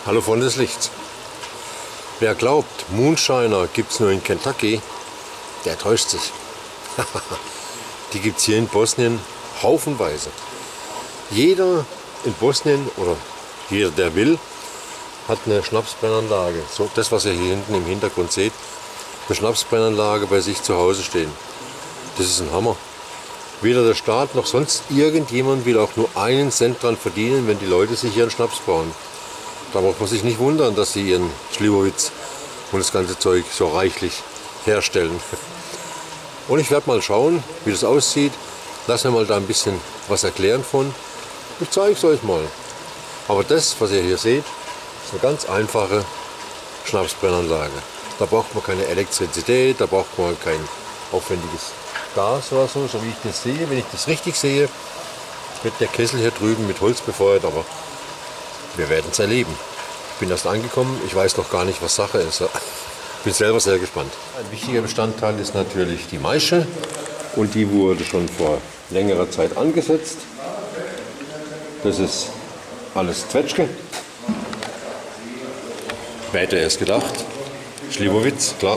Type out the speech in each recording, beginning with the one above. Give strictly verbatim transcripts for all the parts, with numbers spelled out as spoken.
Hallo Freunde des Lichts. Wer glaubt, Moonshiner gibt es nur in Kentucky, der täuscht sich. Die gibt es hier in Bosnien haufenweise. Jeder in Bosnien oder jeder, der will, hat eine Schnapsbrennanlage. So, das, was ihr hier hinten im Hintergrund seht, eine Schnapsbrennanlage bei sich zu Hause stehen. Das ist ein Hammer. Weder der Staat noch sonst irgendjemand will auch nur einen Cent dran verdienen, wenn die Leute sich hier einen Schnaps brauen. Da braucht man sich nicht wundern, dass sie ihren Slivovitz und das ganze Zeug so reichlich herstellen. Und ich werde mal schauen, wie das aussieht. Lass mir mal da ein bisschen was erklären von. Ich zeige es euch mal. Aber das, was ihr hier seht, ist eine ganz einfache Schnapsbrennanlage. Da braucht man keine Elektrizität, da braucht man kein aufwendiges Gas oder so, so wie ich das sehe. Wenn ich das richtig sehe, wird der Kessel hier drüben mit Holz befeuert, aber wir werden es erleben. Ich bin erst angekommen, ich weiß noch gar nicht, was Sache ist. Ich bin selber sehr gespannt. Ein wichtiger Bestandteil ist natürlich die Maische und die wurde schon vor längerer Zeit angesetzt. Das ist alles Zwetschge. Wer hätte es gedacht? Slivovitz, klar.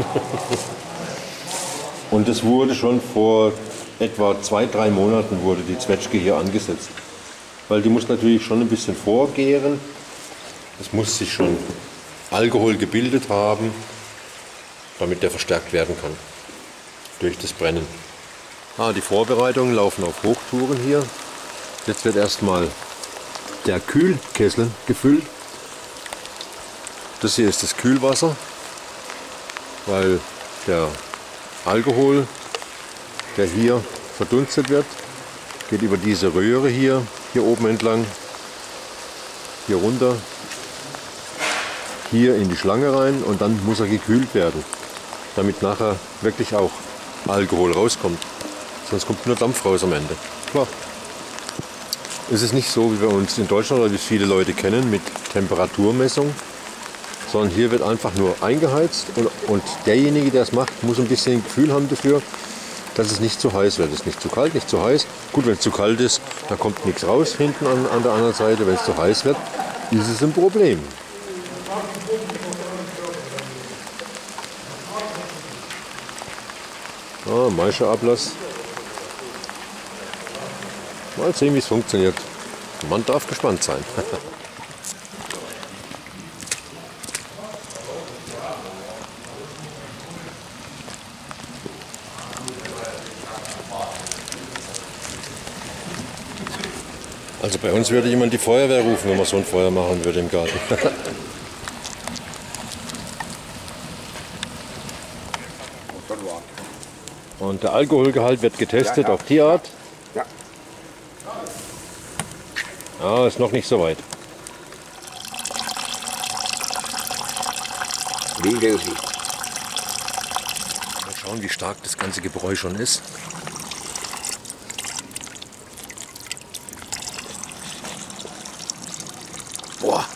Und es wurde schon vor etwa zwei, drei Monaten wurde die Zwetschge hier angesetzt. Weil die muss natürlich schon ein bisschen vorgären. Es muss sich schon Alkohol gebildet haben, damit der verstärkt werden kann durch das Brennen. Ah, die Vorbereitungen laufen auf Hochtouren hier. Jetzt wird erstmal der Kühlkessel gefüllt. Das hier ist das Kühlwasser, weil der Alkohol, der hier verdunstet wird, geht über diese Röhre hier, hier oben entlang, hier runter, hier in die Schlange rein und dann muss er gekühlt werden, damit nachher wirklich auch Alkohol rauskommt. Sonst kommt nur Dampf raus am Ende. Klar. Es ist nicht so, wie wir uns in Deutschland oder wie es viele Leute kennen, mit Temperaturmessung, sondern hier wird einfach nur eingeheizt und, und derjenige, der es macht, muss ein bisschen Gefühl haben dafür, dass es nicht zu heiß wird. Es ist nicht zu kalt, nicht zu heiß. Gut, wenn es zu kalt ist, dann kommt nichts raus hinten an, an der anderen Seite. Wenn es zu heiß wird, ist es ein Problem. Ah, Maischeablass. Mal sehen, wie es funktioniert. Man darf gespannt sein. Also bei uns würde jemand die Feuerwehr rufen, wenn man so ein Feuer machen würde im Garten. Und der Alkoholgehalt wird getestet auf die Art. Ja, ist noch nicht so weit. Mal schauen, wie stark das ganze Gebräu schon ist. Boah.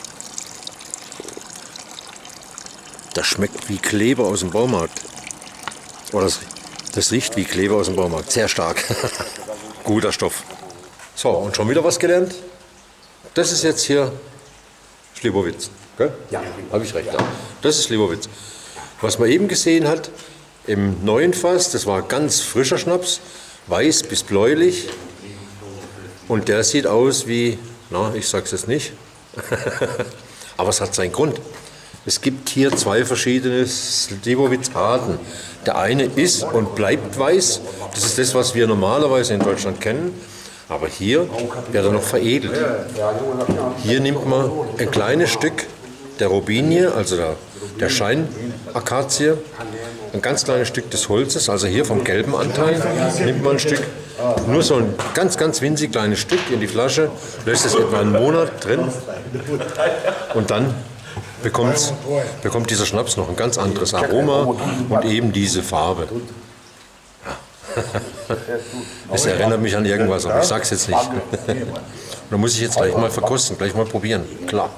Das schmeckt wie Kleber aus dem Baumarkt. Oh, das, das riecht wie Kleber aus dem Baumarkt. Sehr stark. Guter Stoff. So, und schon wieder was gelernt? Das ist jetzt hier Slivovitz. Okay? Ja. Habe ich recht. Ja. Das ist Slivovitz. Was man eben gesehen hat, im neuen Fass, das war ganz frischer Schnaps, weiß bis bläulich. Und der sieht aus wie, na, ich sag's jetzt nicht, aber es hat seinen Grund. Es gibt hier zwei verschiedene Slivovitz-Arten. Der eine ist und bleibt weiß. Das ist das, was wir normalerweise in Deutschland kennen. Aber hier wird er noch veredelt. Hier nimmt man ein kleines Stück der Robinie, also der, der Scheinakazie, ein ganz kleines Stück des Holzes, also hier vom gelben Anteil, nimmt man ein Stück, nur so ein ganz, ganz winzig kleines Stück in die Flasche, lässt es etwa einen Monat drin und dann bekommt's, bekommt dieser Schnaps noch ein ganz anderes Aroma und eben diese Farbe. Es erinnert mich an irgendwas, aber ich sag's jetzt nicht. Da muss ich jetzt gleich mal verkosten, gleich mal probieren. Klar.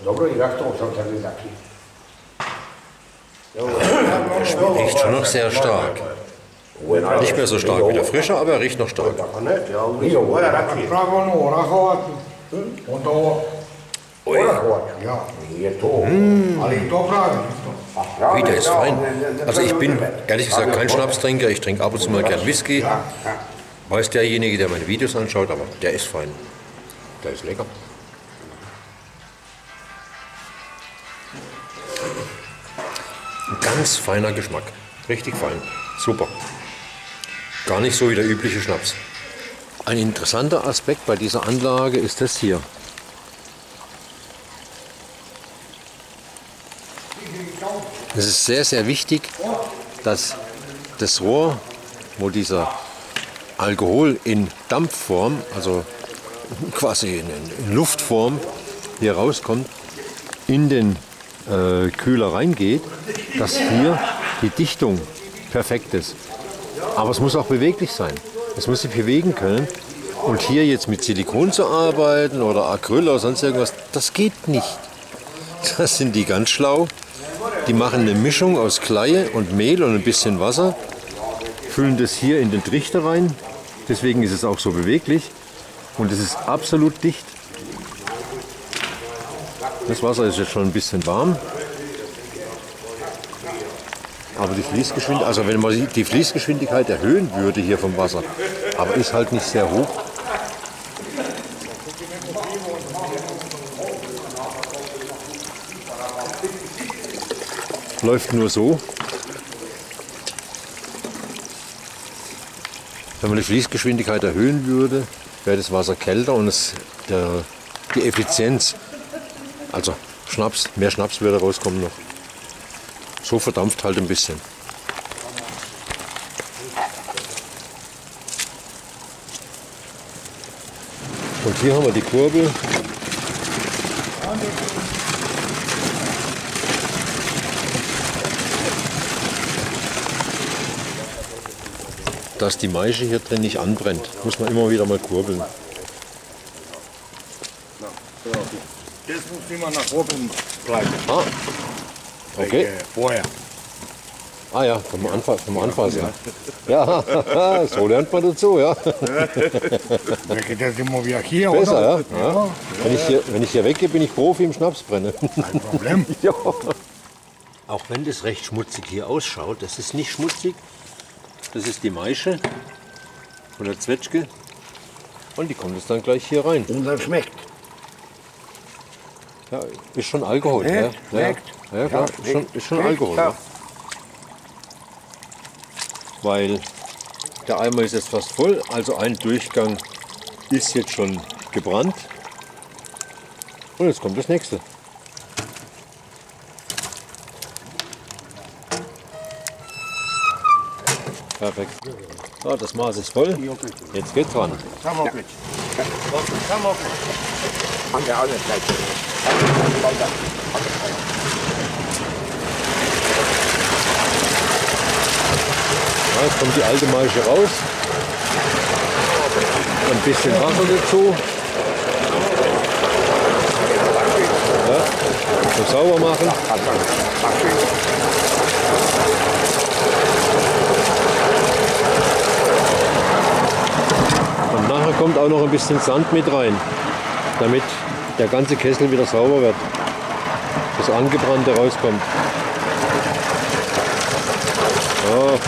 Er riecht schon noch sehr stark. Nicht mehr so stark wie der frische, aber er riecht noch stark. Ui. Mmh. Wie, der ist fein. Also ich bin ehrlich gesagt kein Schnapstrinker, ich trinke ab und zu mal gern Whisky. Weiß derjenige, der meine Videos anschaut, aber der ist fein. Der ist lecker. Ein ganz feiner Geschmack. Richtig fein. Super. Gar nicht so wie der übliche Schnaps. Ein interessanter Aspekt bei dieser Anlage ist das hier. Es ist sehr, sehr wichtig, dass das Rohr, wo dieser Alkohol in Dampfform, also quasi in Luftform hier rauskommt, in den äh, Kühler reingeht, dass hier die Dichtung perfekt ist. Aber es muss auch beweglich sein. Es muss sich bewegen können. Und hier jetzt mit Silikon zu arbeiten oder Acryl oder sonst irgendwas, das geht nicht. Das sind die ganz schlau. Die machen eine Mischung aus Kleie und Mehl und ein bisschen Wasser, füllen das hier in den Trichter rein. Deswegen ist es auch so beweglich und es ist absolut dicht. Das Wasser ist jetzt schon ein bisschen warm. Aber die Fließgeschwindigkeit, also wenn man die Fließgeschwindigkeit erhöhen würde hier vom Wasser, aber ist halt nicht sehr hoch. Läuft nur so. Wenn man die Fließgeschwindigkeit erhöhen würde, wäre das Wasser kälter und es, der, die Effizienz, also Schnaps, mehr Schnaps würde rauskommen noch. So verdampft halt ein bisschen. Und hier haben wir die Kurbel. Dass die Maische hier drin nicht anbrennt, muss man immer wieder mal kurbeln. Das muss immer nach oben bleiben. Ah, okay. Äh, vorher. Ah ja, vom, Anfa vom Anfassen. Ja, so lernt man dazu, ja. Dann geht das immer wieder hier, Besser, oder? ja. ja. Wenn, ich hier, wenn ich hier weggehe, bin ich Profi im Schnapsbrennen. Kein Problem. Ja. Auch wenn das recht schmutzig hier ausschaut, das ist nicht schmutzig. Das ist die Maische von der Zwetschge und die kommt jetzt dann gleich hier rein. Und dann schmeckt. Ja, ist schon Alkohol. Ja, Ja, schmeckt. ja, ja klar, Ja, ist schon, ist schon schmeckt, Alkohol. ja. Ja. Weil der Eimer ist jetzt fast voll, also ein Durchgang ist jetzt schon gebrannt. Und jetzt kommt das nächste. Perfekt. So, das Maß ist voll. Jetzt geht's ran. An der anderen Seite. Ja, jetzt kommt die alte Maische raus. Ein bisschen Wasser dazu. Ja, so sauber machen. Und nachher kommt auch noch ein bisschen Sand mit rein, damit der ganze Kessel wieder sauber wird. Das Angebrannte rauskommt. Ja.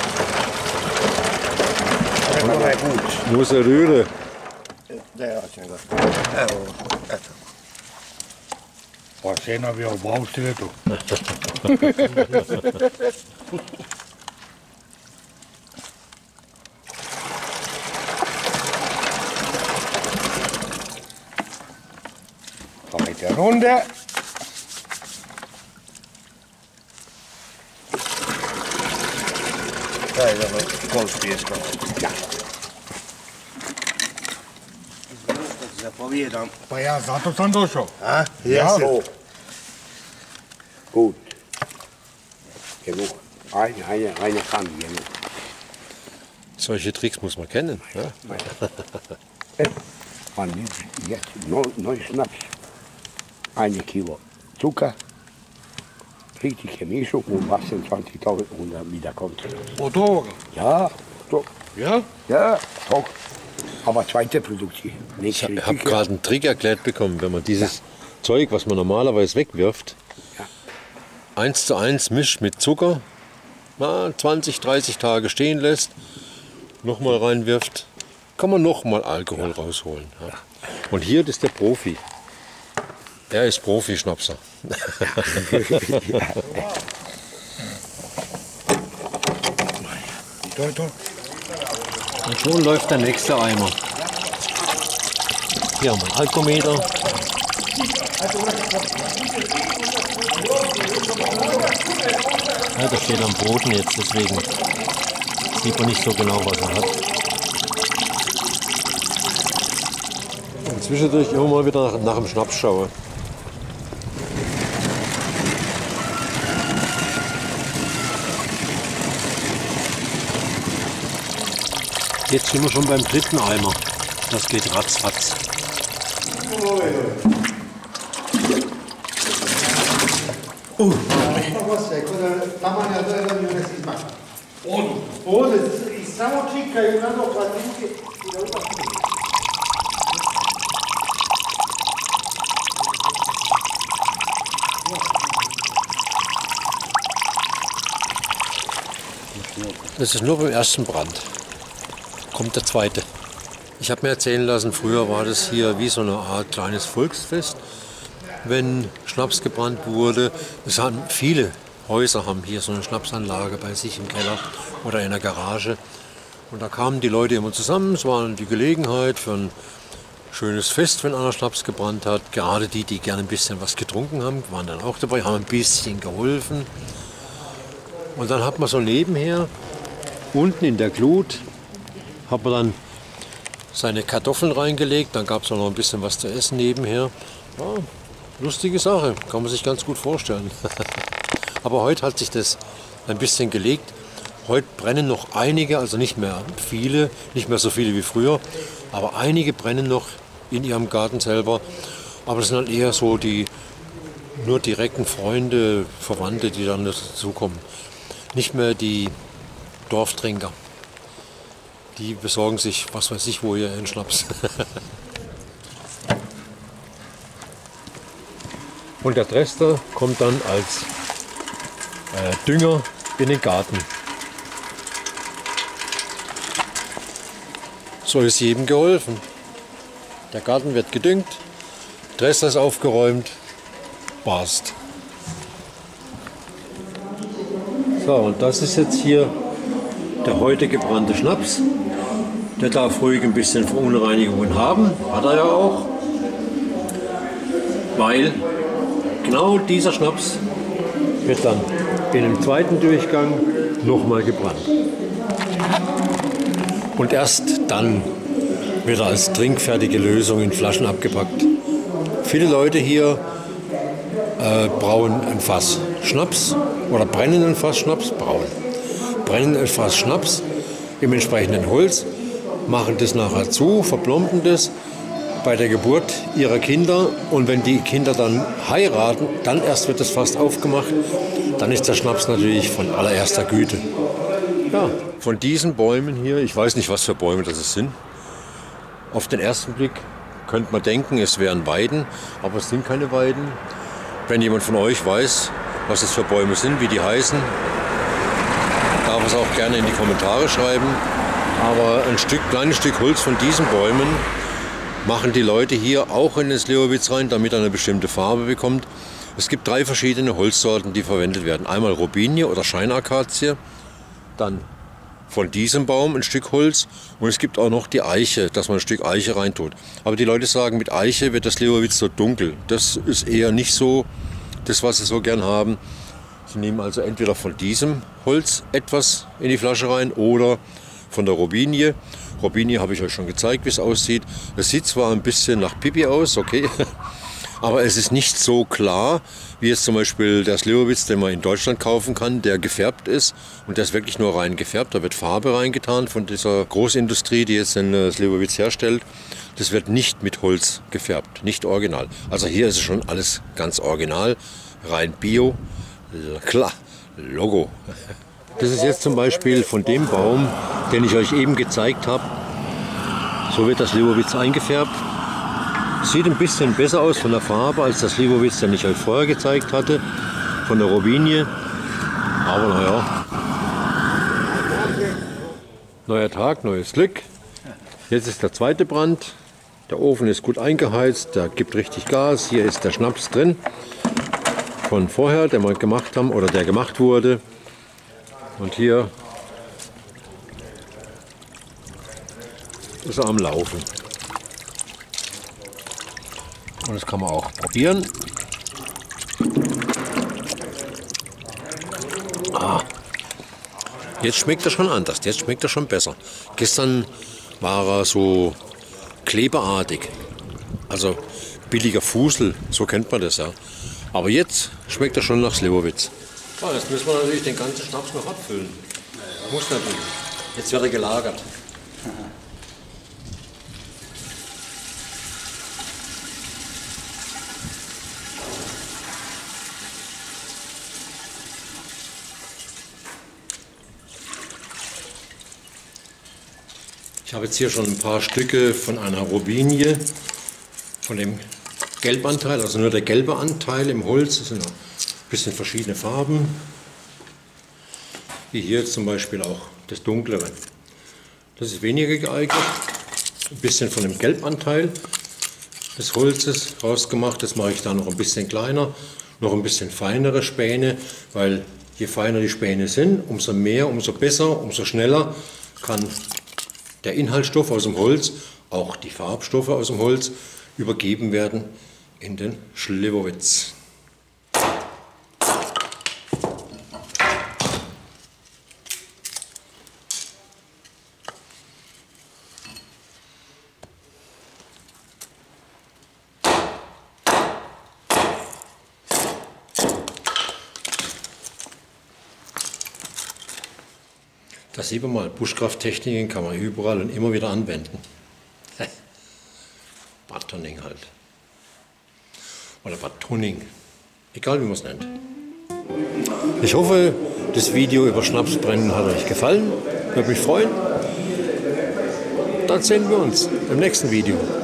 Nur so Rühre. Pa cena bi v Avstriji. Zweite Runde. Daj, da koliko pjeska. Ja. Zapovijedam. Pa ja zato sam došao. Ah, Ja. so. Gut. Genug. Eine, eine, eine kann genug. Solche Tricks muss man kennen. Ja? Man nimmt jetzt neu, neu Schnaps. Eine Kilo Zucker. Richtige Mischung und was sind zwanzigtausend und dann wieder kommt. Od ovoga? Ja, doch. Ja? Ja, doch. Aber zweite Produktion. Nicht Ich habe richtig. gerade einen Trick erklärt bekommen, wenn man dieses Zeug, was man normalerweise wegwirft, Ja. eins zu eins mischt mit Zucker, na, zwanzig, dreißig Tage stehen lässt, nochmal reinwirft, kann man nochmal Alkohol rausholen. Ja. Und hier ist der Profi. Er ist Profi-Schnapser. Und schon läuft der nächste Eimer. Hier haben wir einen Alkometer. Ja, das steht am Boden jetzt, deswegen sieht man nicht so genau, was er hat. Und zwischendurch immer mal wieder nach, nach dem Schnaps schaue. Jetzt sind wir schon beim dritten Eimer. Das geht ratzfatz. Oh. Das ist nur beim ersten Brand. Kommt der zweite. Ich habe mir erzählen lassen, früher war das hier wie so eine Art kleines Volksfest, wenn Schnaps gebrannt wurde. Es haben viele Häuser haben hier so eine Schnapsanlage bei sich im Keller oder in der Garage. Und da kamen die Leute immer zusammen. Es war die Gelegenheit für ein schönes Fest, wenn einer Schnaps gebrannt hat. Gerade die, die gerne ein bisschen was getrunken haben, waren dann auch dabei, haben ein bisschen geholfen. Und dann hat man so nebenher, unten in der Glut, hat man dann seine Kartoffeln reingelegt, dann gab es auch noch ein bisschen was zu essen nebenher. Ja, lustige Sache, kann man sich ganz gut vorstellen. Aber heute hat sich das ein bisschen gelegt. Heute brennen noch einige, also nicht mehr viele, nicht mehr so viele wie früher, aber einige brennen noch in ihrem Garten selber. Aber das sind dann eher so die nur direkten Freunde, Verwandte, die dann dazukommen. Nicht mehr die Dorftrinker. Die besorgen sich, was weiß ich, wo hier einen Schnaps. Und der Trester kommt dann als äh, Dünger in den Garten. So ist jedem geholfen. Der Garten wird gedüngt, Trester ist aufgeräumt, passt. So, und das ist jetzt hier der heute gebrannte Schnaps. Der darf ruhig ein bisschen Verunreinigungen haben, hat er ja auch. Weil genau dieser Schnaps wird dann in einem zweiten Durchgang nochmal gebrannt. Und erst dann wird er als trinkfertige Lösung in Flaschen abgepackt. Viele Leute hier äh, brauen ein Fass Schnaps oder brennen ein Fass Schnaps, brauen. Brennen ein Fass Schnaps im entsprechenden Holz, machen das nachher zu, verplomben das bei der Geburt ihrer Kinder und wenn die Kinder dann heiraten, dann erst wird das Fass aufgemacht, dann ist der Schnaps natürlich von allererster Güte. Ja, von diesen Bäumen hier, ich weiß nicht, was für Bäume das sind, auf den ersten Blick könnte man denken, es wären Weiden, aber es sind keine Weiden. Wenn jemand von euch weiß, was es für Bäume sind, wie die heißen, darf es auch gerne in die Kommentare schreiben. Aber ein Stück, kleines Stück Holz von diesen Bäumen machen die Leute hier auch in den Slivovitz rein, damit er eine bestimmte Farbe bekommt. Es gibt drei verschiedene Holzsorten, die verwendet werden. Einmal Robinie oder Scheinakazie, dann von diesem Baum ein Stück Holz und es gibt auch noch die Eiche, dass man ein Stück Eiche reintut. Aber die Leute sagen, mit Eiche wird das Slivovitz so dunkel. Das ist eher nicht so das, was sie so gern haben. Sie nehmen also entweder von diesem Holz etwas in die Flasche rein oder von der Robinie. Robinie habe ich euch schon gezeigt, wie es aussieht. Es sieht zwar ein bisschen nach Pipi aus, okay, aber es ist nicht so klar, wie jetzt zum Beispiel der Slivovitz, den man in Deutschland kaufen kann, der gefärbt ist. Und der ist wirklich nur rein gefärbt. Da wird Farbe reingetan von dieser Großindustrie, die jetzt den Slivovitz herstellt. Das wird nicht mit Holz gefärbt, nicht original. Also hier ist es schon alles ganz original, rein bio. Klar, Logo. Das ist jetzt zum Beispiel von dem Baum, den ich euch eben gezeigt habe. So wird das Slivovitz eingefärbt. Sieht ein bisschen besser aus von der Farbe als das Slivovitz, den ich euch vorher gezeigt hatte, von der Robinie. Aber naja, neuer Tag, neues Glück. Jetzt ist der zweite Brand. Der Ofen ist gut eingeheizt, der gibt richtig Gas. Hier ist der Schnaps drin von vorher, den wir gemacht haben oder der gemacht wurde. Und hier ist er am Laufen. Und das kann man auch probieren. Ah, jetzt schmeckt er schon anders, jetzt schmeckt er schon besser. Gestern war er so kleberartig, also billiger Fusel, so kennt man das ja. Aber jetzt schmeckt er schon nach Slivovitz. Ja, jetzt müssen wir natürlich den ganzen Schnaps noch abfüllen. Muss natürlich. Jetzt wird er gelagert. Ich habe jetzt hier schon ein paar Stücke von einer Robinie, von dem Gelbanteil, also nur der gelbe Anteil im Holz. Das sind noch ein bisschen verschiedene Farben, wie hier jetzt zum Beispiel auch das dunklere. Das ist weniger geeignet. Ein bisschen von dem Gelbanteil des Holzes rausgemacht. Das mache ich da noch ein bisschen kleiner, noch ein bisschen feinere Späne, weil je feiner die Späne sind, umso mehr, umso besser, umso schneller kann der Inhaltsstoff aus dem Holz, auch die Farbstoffe aus dem Holz, übergeben werden in den Slivovitz. Da sieht man mal, Buschkrafttechniken kann man überall und immer wieder anwenden. Badtonning halt. Oder Badtonning. Egal wie man es nennt. Ich hoffe, das Video über Schnapsbrennen hat euch gefallen. Würde mich freuen. Dann sehen wir uns im nächsten Video.